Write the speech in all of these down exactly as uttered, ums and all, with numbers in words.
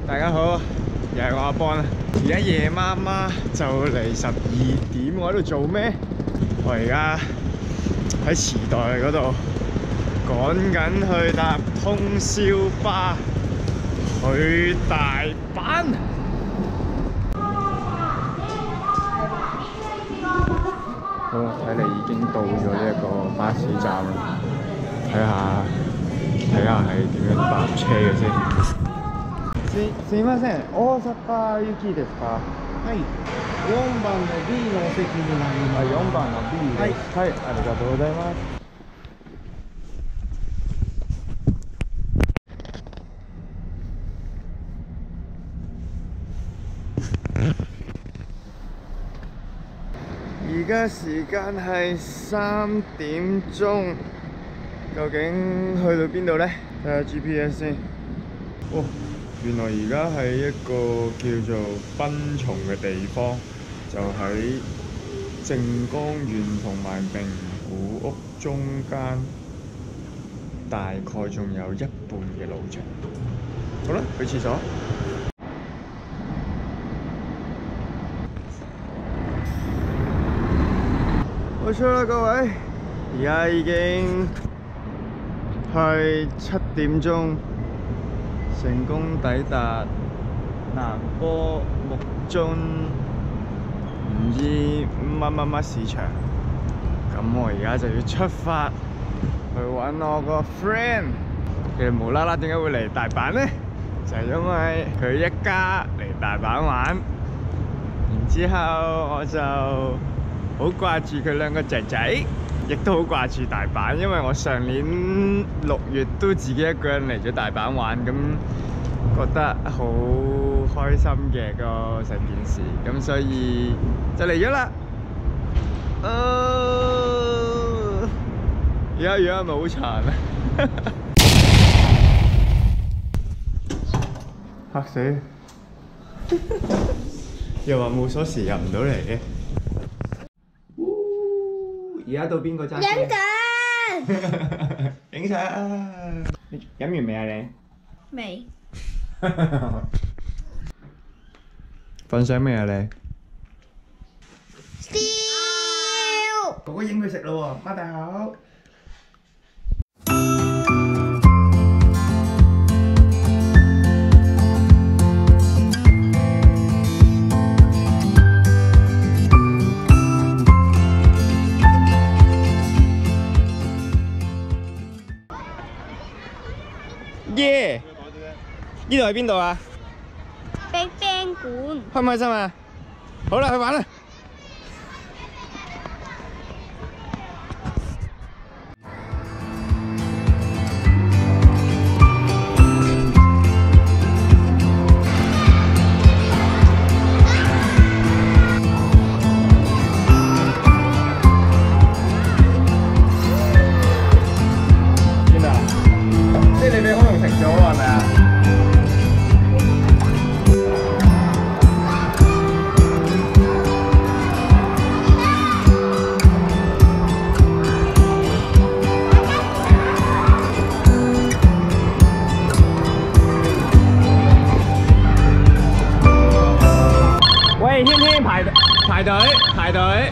大家好，又係我阿邦啦。而家夜媽媽就嚟十二點，我喺度做咩？我而家喺池袋嗰度趕緊去搭通宵巴去大阪。好啦，睇嚟已經到咗呢一個巴士站啦。睇下睇下係點樣搭車嘅先。 す, すいません、大阪行きですか？ はい。よんばんの B のお席になります。 よんばんの B です。はい、はい、ありがとうございます。而家時間係三點鐘，究竟去到邊度呢？睇下 G P S 先。哦。 原來而家係一個叫做濱松嘅地方，就喺靜岡縣同埋名古屋中間，大概仲有一半嘅路程。好啦，去廁所。冇錯啦，各位，而家已經係七點鐘。 成功抵達南波木津唔知乜乜乜市場，咁我而家就要出發去揾我個 friend。其實無啦啦點解會嚟大阪呢？就係因為佢一家嚟大阪玩，然之後我就好掛住佢兩個仔仔。 亦都好掛住大阪，因為我上年六月都自己一個人嚟咗大阪玩，咁覺得好開心嘅個成件事，咁所以就嚟咗啦。而家樣係咪好殘啊？嚇死！又話冇鎖匙入唔到嚟嘅。 而家到邊個揸車？影相！影相！飲完未啊你？ 未。 瞓醒未啊你？ 笑！ 哥哥影佢食咯喎，擘大口。耶！呢度係邊度啊 Big Bang 館。 開唔開心啊？好啦，去玩啦！排隊，排隊。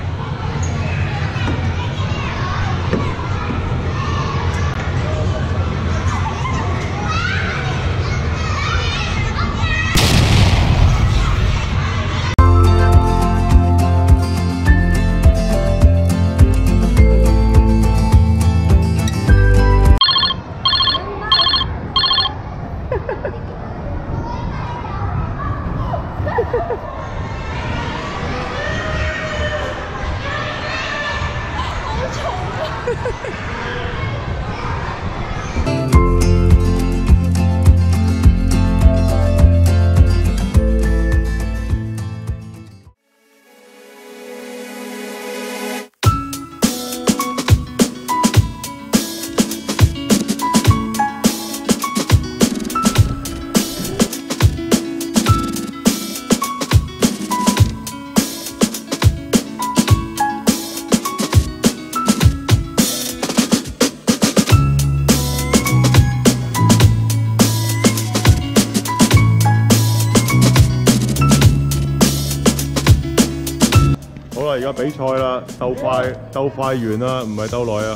而家比賽啦，鬥快鬥快完啦，唔係鬥耐啊！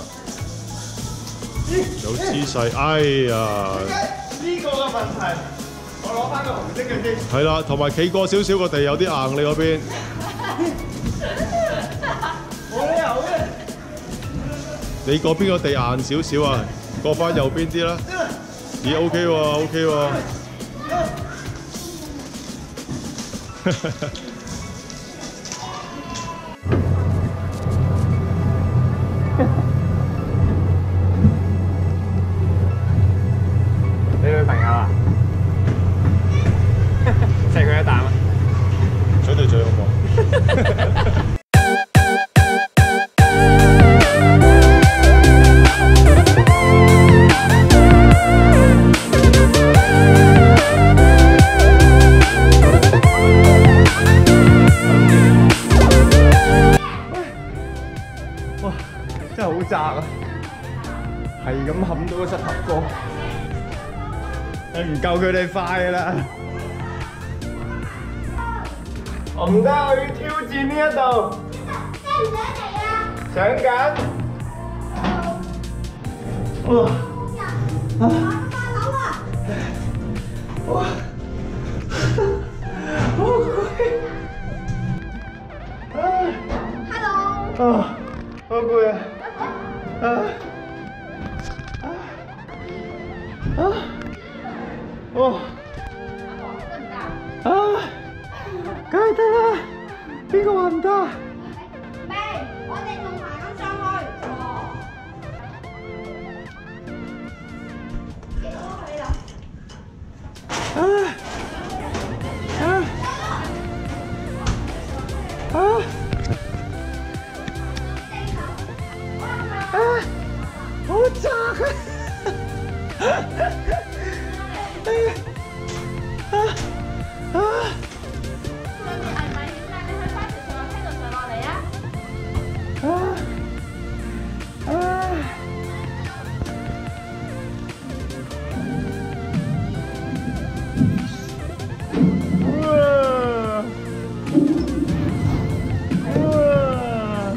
有姿勢，哎呀！ 呢個嘅問題，我攞翻個紅色嘅先。 係啦，同埋企過少少個地有啲硬，你嗰邊。 冇理由嘅。 你嗰邊個地硬少少啊，過翻右邊啲啦。咦 ，OK 喎 ，OK 喎。 你女朋友啊？錫佢一啖啊！ 嘴對嘴好唔好？ 哇！真係好窄啊！係咁冚到個膝頭哥。你唔夠佢哋快㗎啦！我唔得，我要挑戰呢一度。想唔想嚟啊？想緊。哇！啊！八樓啊！哇！好攰。啊 ！Hello。啊！好攰啊！啊！啊！啊！哦，啊，梗係得啦，邊個話唔得？ 未，我哋仲行緊上去。幾多去啦？ 啊啊啊！啊，好窄啊！啊啊！ 上面危危險㗎，你去翻條上樓梯度上落嚟啊！ 啊啊！哇！哇！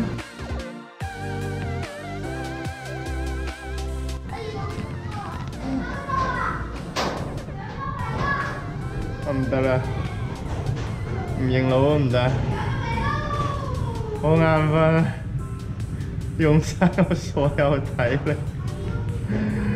我唔得啦，唔認路都唔得，好眼瞓，用晒我所有體力。